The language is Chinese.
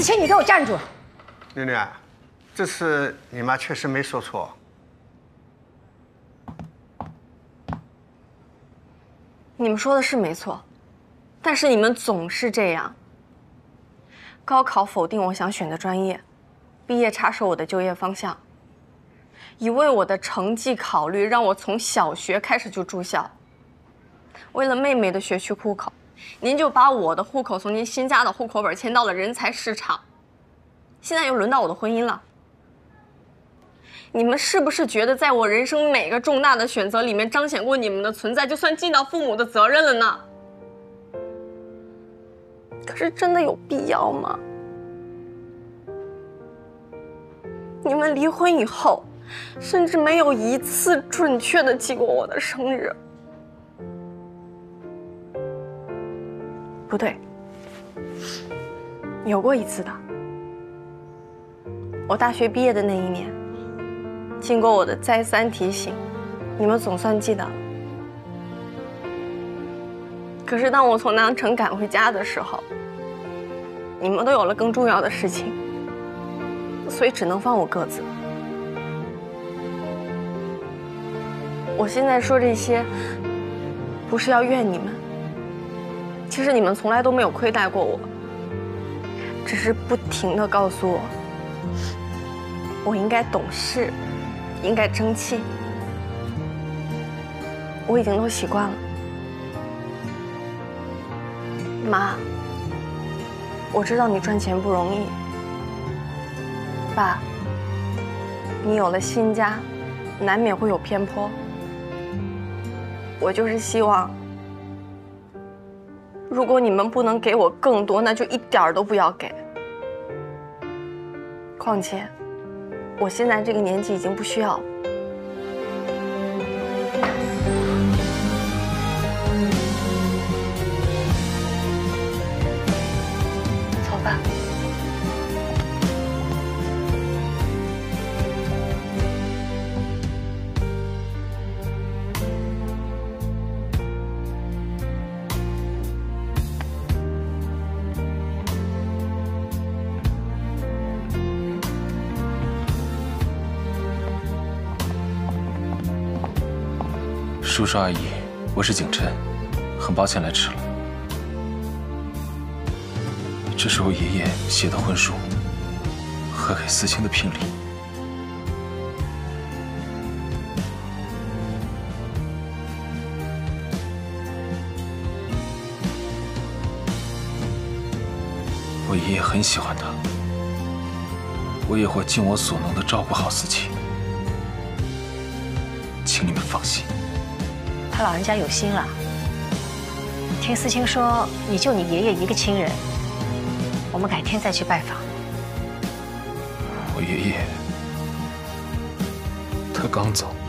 思清，你给我站住！ 囡囡，这次你妈确实没说错。 你们说的是没错，但是你们总是这样。高考否定我想选的专业，毕业插手我的就业方向，以为我的成绩考虑，让我从小学开始就住校。为了妹妹的学区户口，您就把我的户口从您新家的户口本迁到了人才市场。现在又轮到我的婚姻了。你们是不是觉得在我人生每个重大的选择里面彰显过你们的存在，就算尽到父母的责任了呢？可是真的有必要吗？你们离婚以后，甚至没有一次准确的记过我的生日。不对，有过一次的。我大学毕业的那一年，经过我的再三提醒，你们总算记得了。可是当我从南城赶回家的时候，你们都有了更重要的事情，所以只能放我鸽子。我现在说这些，不是要怨你们，其实你们从来都没有亏待过我，只是不停地告诉我，我应该懂事，应该争气。我已经都习惯了。妈，我知道你赚钱不容易。爸，你有了新家，难免会有偏颇。我就是希望，如果你们不能给我更多，那就一点儿都不要给。况且，我现在这个年纪已经不需要了。走吧。 叔叔阿姨，我是景琛，很抱歉来迟了。这是我爷爷写的婚书和给思清的聘礼。我爷爷很喜欢他，我也会尽我所能的照顾好思清，请你们放心。 他老人家有心了。听思清说，你就你爷爷一个亲人，我们改天再去拜访。 我爷爷他刚走。